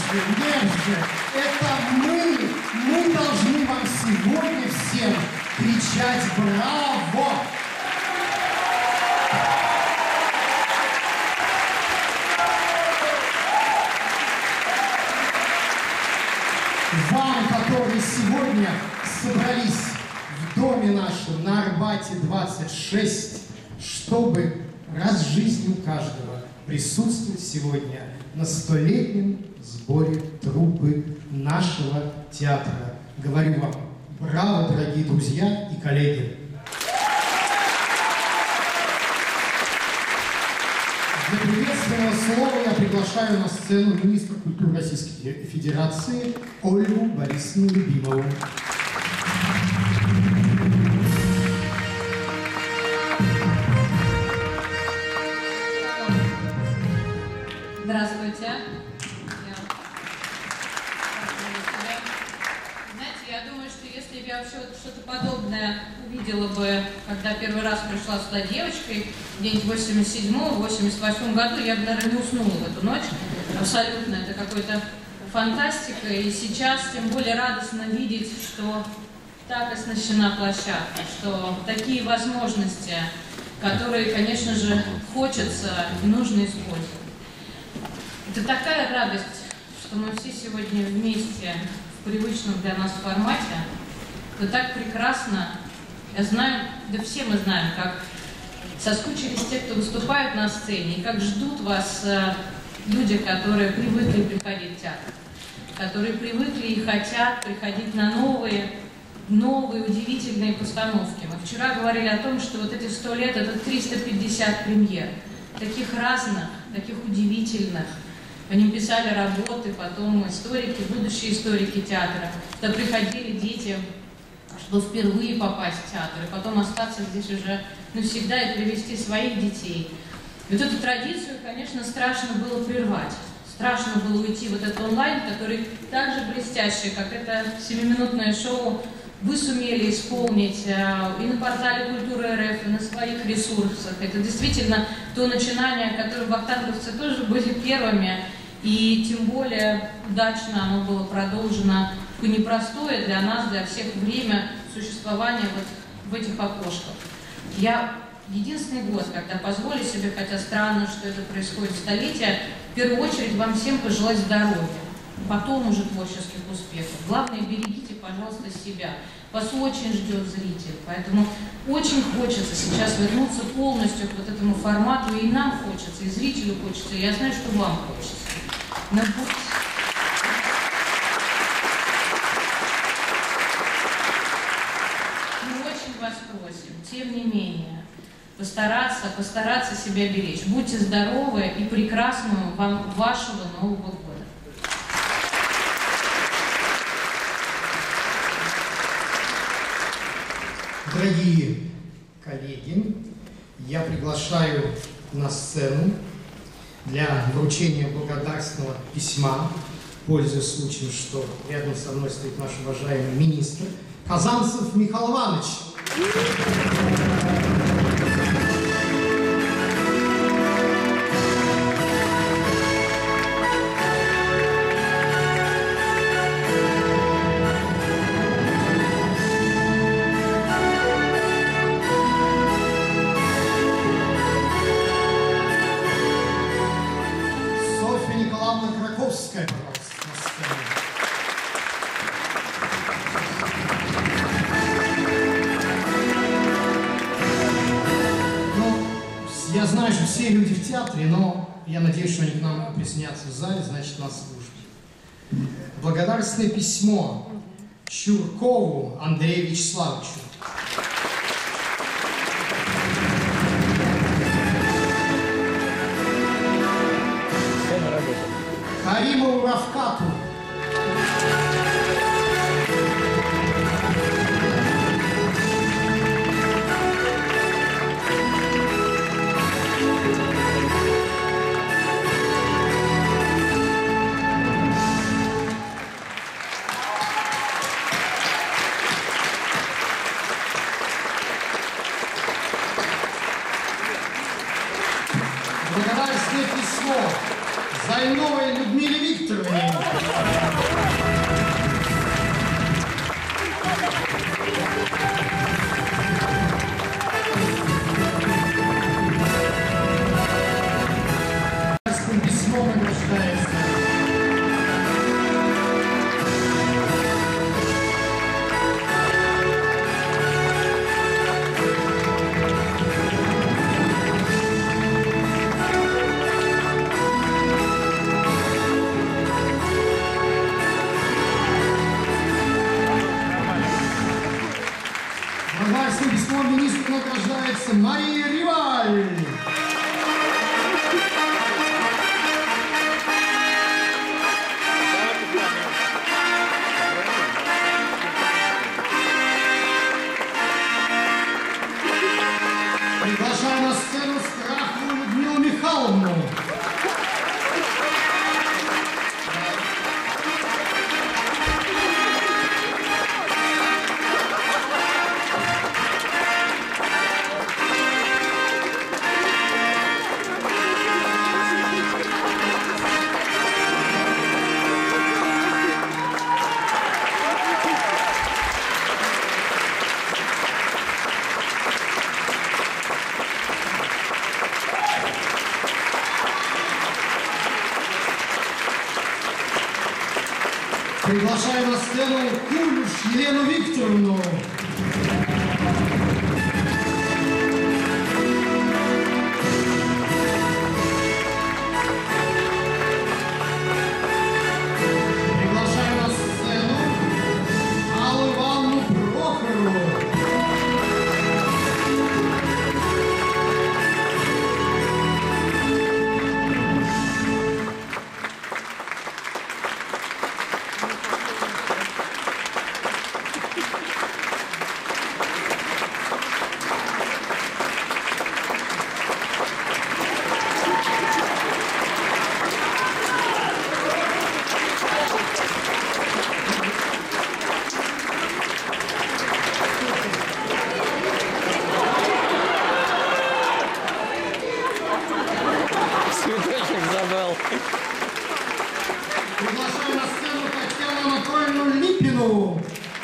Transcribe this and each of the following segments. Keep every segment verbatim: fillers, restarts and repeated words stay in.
нет же, это мы, мы должны вам сегодня всем кричать «Браво!». Вам, которые сегодня собрались в доме нашем на Арбате двадцать шесть, чтобы раз в жизни у каждого присутствовать сегодня на столетнем сборе труппы нашего театра. Говорю вам, браво, дорогие друзья и коллеги! Для приветственного слова я приглашаю на сцену министра культуры Российской Федерации Ольгу Борисовну Любимову. Здравствуйте. Я... Знаете, я думаю, что если бы я вообще вот что-то подобное увидела бы, когда первый раз пришла сюда девочкой, где-нибудь в восемьдесят седьмом — восемьдесят восьмом году, я бы, наверное, не уснула в эту ночь. Абсолютно. Это какой-то фантастика. И сейчас тем более радостно видеть, что так оснащена площадка, что такие возможности, которые, конечно же, хочется и нужно использовать. Это такая радость, что мы все сегодня вместе в привычном для нас формате. Это так прекрасно. Я знаю, да все мы знаем, как соскучились те, кто выступает на сцене, и как ждут вас э, люди, которые привыкли приходить в театр, которые привыкли и хотят приходить на новые, новые удивительные постановки. Мы вчера говорили о том, что вот эти сто лет — это триста пятьдесят премьер, таких разных, таких удивительных. По ним писали работы, потом историки, будущие историки театра, что приходили дети, чтобы впервые попасть в театр, и потом остаться здесь уже навсегда и привести своих детей. И вот эту традицию, конечно, страшно было прервать. Страшно было уйти в этот онлайн, который так же блестящий, как это семиминутное шоу, вы сумели исполнить и на портале Культура РФ, и на своих ресурсах. Это действительно то начинание, которое вахтанговцы тоже были первыми, и тем более удачно оно было продолжено в непростое для нас, для всех время существования вот в этих окошках. Я единственный год, когда позволю себе, хотя странно, что это происходит столетия, в первую очередь вам всем пожелать здоровья, потом уже творческих успехов. Главное, берегите, пожалуйста, себя. Вас очень ждет зритель, поэтому очень хочется сейчас вернуться полностью к вот этому формату, и нам хочется, и зрителю хочется, и я знаю, что вам хочется. Но будь... Мы очень вас просим, тем не менее, постараться, постараться себя беречь. Будьте здоровы и прекрасного вам вашего Нового года. Дорогие коллеги, я приглашаю на сцену для вручения благодарственного письма, пользуясь случаем, что рядом со мной стоит наш уважаемый министр, Казанцев Михаил Иванович. Я знаю, что все люди в театре, но я надеюсь, что они к нам присоединятся в зале, значит, нас слушают. Благодарственное письмо Чуркову Андрею Вячеславовичу. Каримову Равкату. Благодарственное письмо Зайновой Людмиле Викторовне. Викторовне. Письмом награждается. Благодарственным письмом министру награждается Мария Риваль. Приглашаю на сцену Страхову Людмилу Михайловну. Приглашаю на сцену Кулюш Елену Викторовну. Приглашаю на сцену Аллу Ивановну Прохорову. Приглашаю на сцену Татьяну Анатольевну Липину.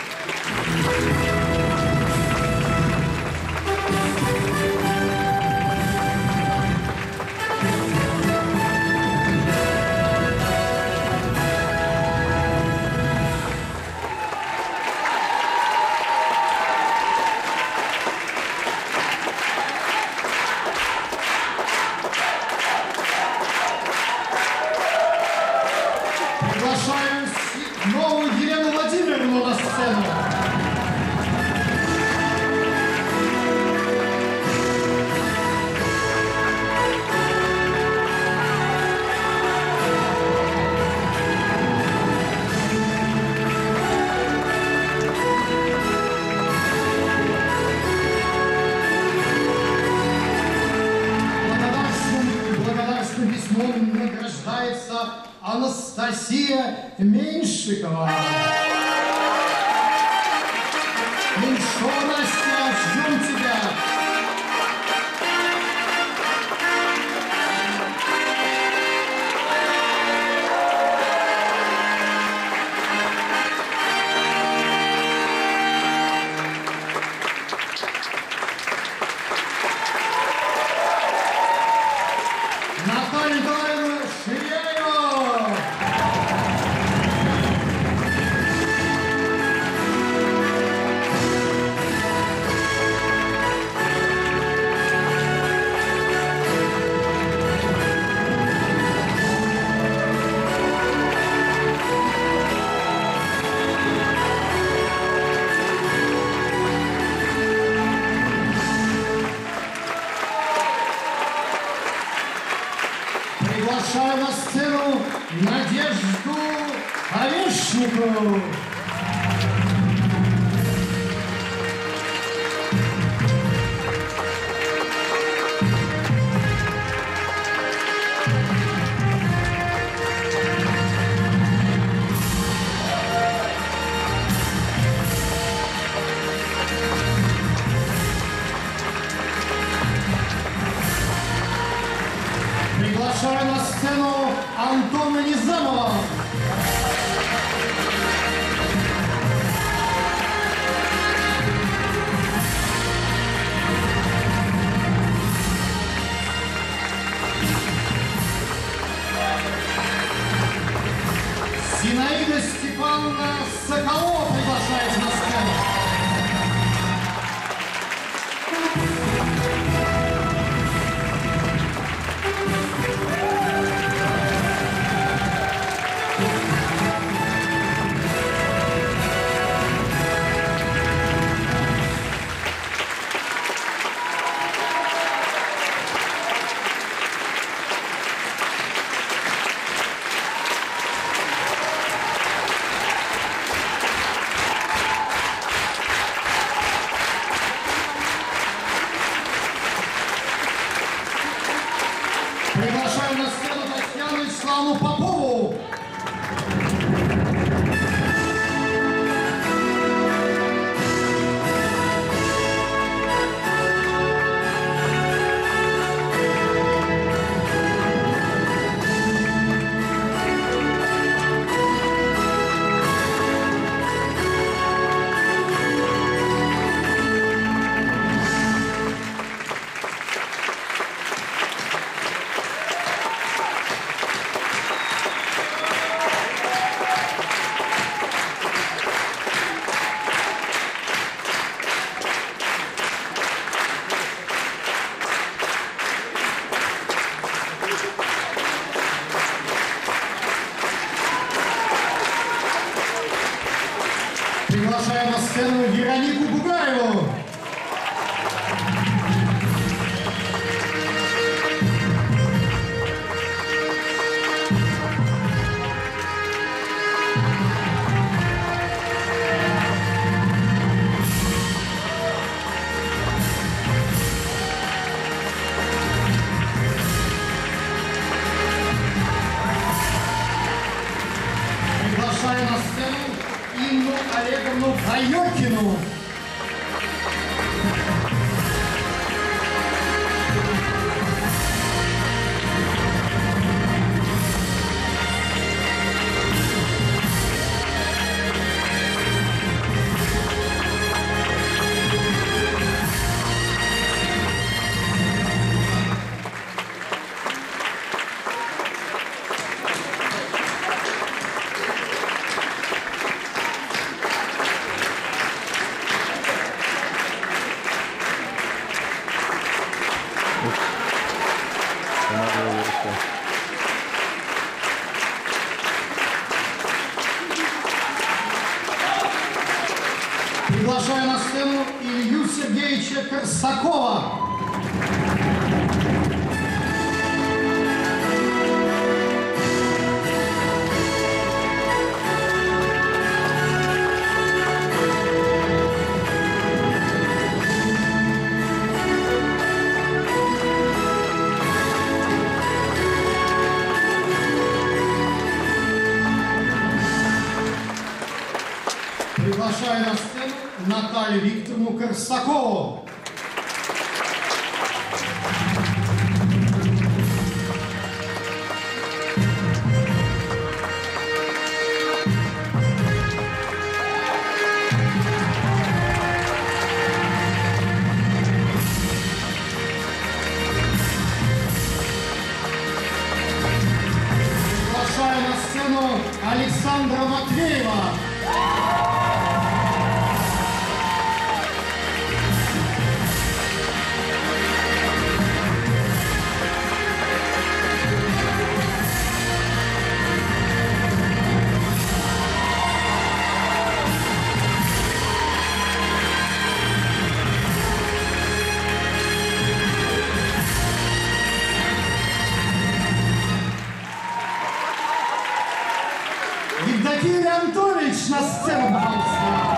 Приглашаем новую Елену Владимировну на сцену. Благодарственным письмом награждается Анастасия Меньшикова. Меньшова Настя, ждем тебя. Наталья Николаевна Ширяева. Приглашаю на сцену Надежду Орешникову. Приглашаю Приглашаю на сцену Антона Низамова. Зинаида Степановна Соколова приглашается на сцену. Приглашаю на сцену Татьяну Вячеславовну Попову. Приглашаю на сцену Веронику Бугаеву. Приглашаю на сцену Инну Олеговну Байокину. Приглашаю на сцену Илью Сергеевича Корсакова. Приглашаю на сцену Наталью Викторовну Корсакову. Приглашаю на сцену Александра Матвеева. Евдокия Анатольевич на сцену, пожалуйста.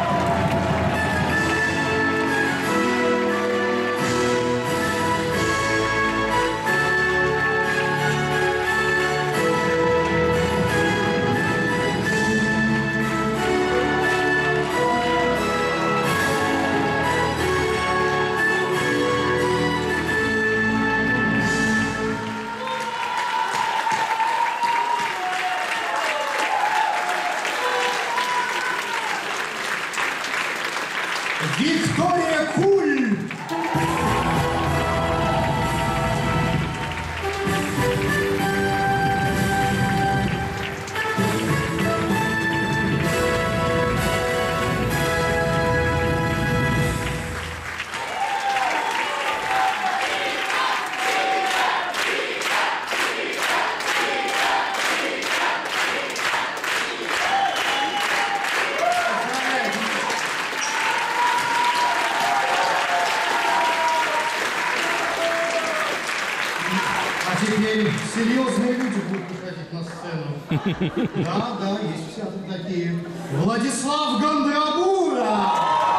А теперь серьезные люди будут выходить на сцену. Да, да, есть все тут такие. Владислав Гондрабура!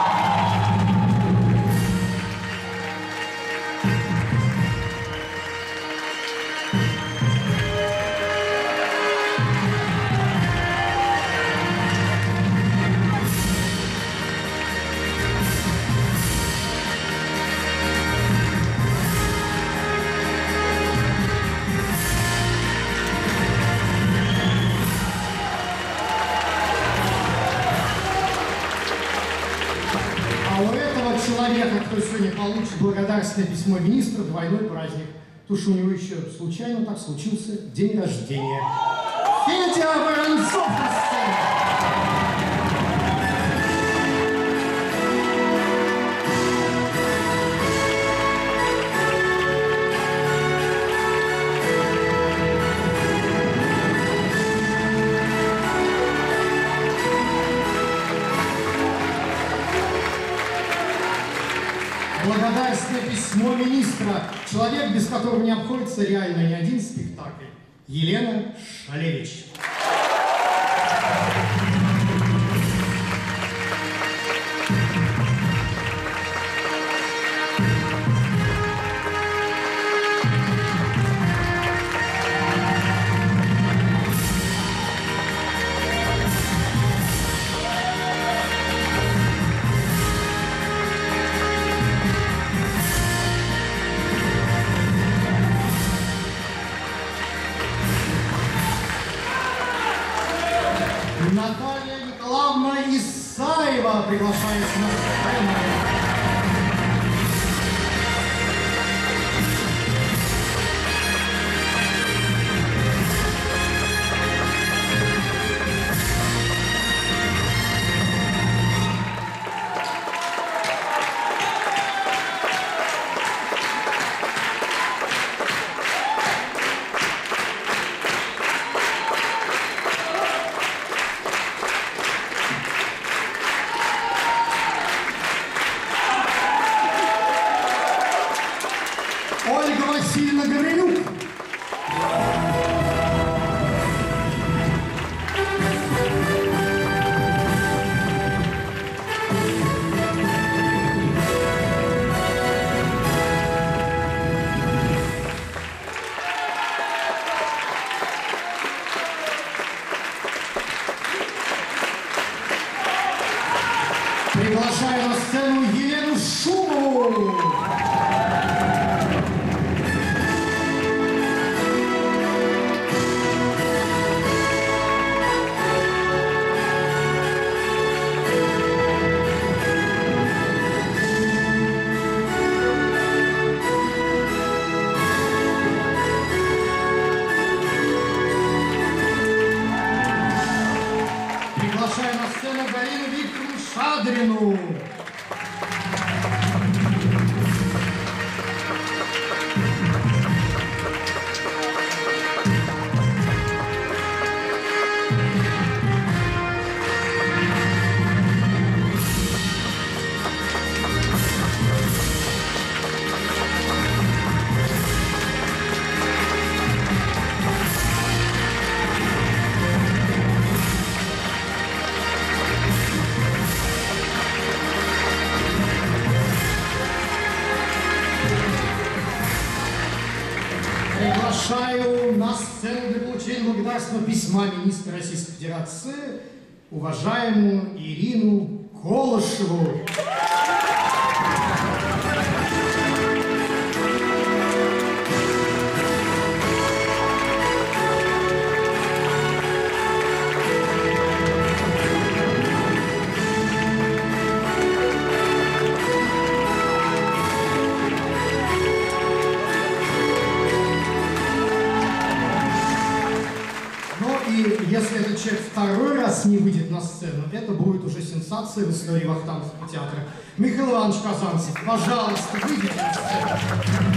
Человека, кто сегодня получит благодарственное письмо министра, двойной праздник. Потому что у него еще случайно так случился день рождения. Федя Воронцов на сцене! Благодарственное письмо министра. Человек, без которого не обходится реально ни один спектакль. Елена Шалевич. Наталья Николаевна Исаева приглашается на сцену. Ольга Васильевна Горелюк. Приглашаю на сцену Елену Шумову. Приглашаю на сцену Галину Викторовну Шадрину. Приглашаю на сцену для получения благодарственного письма министра Российской Федерации уважаемую Ирину Колышеву. И если этот человек второй раз не выйдет на сцену, это будет уже сенсация в истории Вахтанговского театра. Михаил Иванович Казанцев, пожалуйста, выйдите на сцену.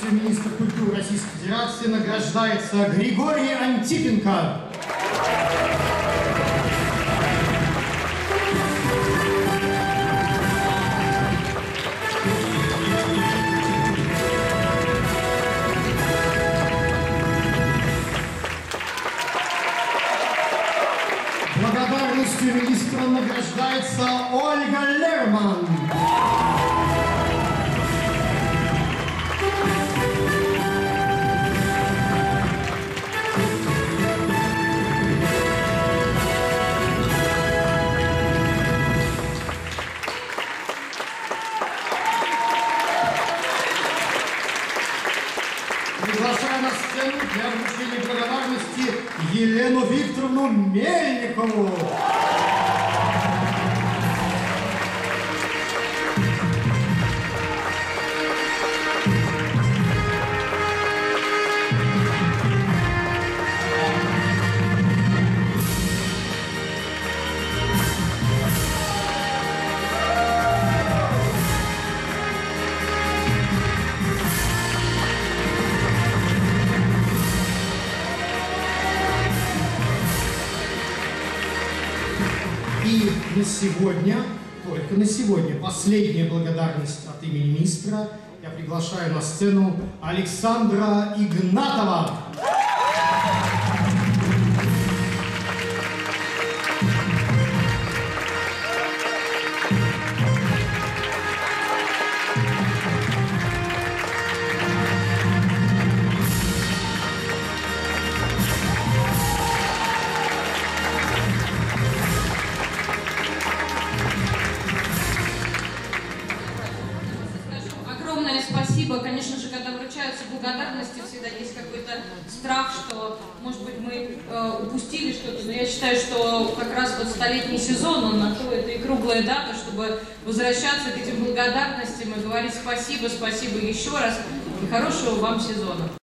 благодарностью министра культуры Российской Федерации награждается Григорий Антипенко. Благодарностью министра награждается Ольга Лерман. Приглашаю на сцену для вручения благодарности Елену Викторовну Мельникову. И на сегодня, только на сегодня, последняя благодарность от имени министра. Я приглашаю на сцену Александра Игнатова. Огромное спасибо. Конечно же, когда вручаются благодарности, всегда есть какой-то страх, что, может быть, мы э, упустили что-то. Но я считаю, что как раз вот столетний сезон, он на то, это и круглая дата, чтобы возвращаться к этим благодарностям и говорить спасибо, спасибо еще раз. И хорошего вам сезона.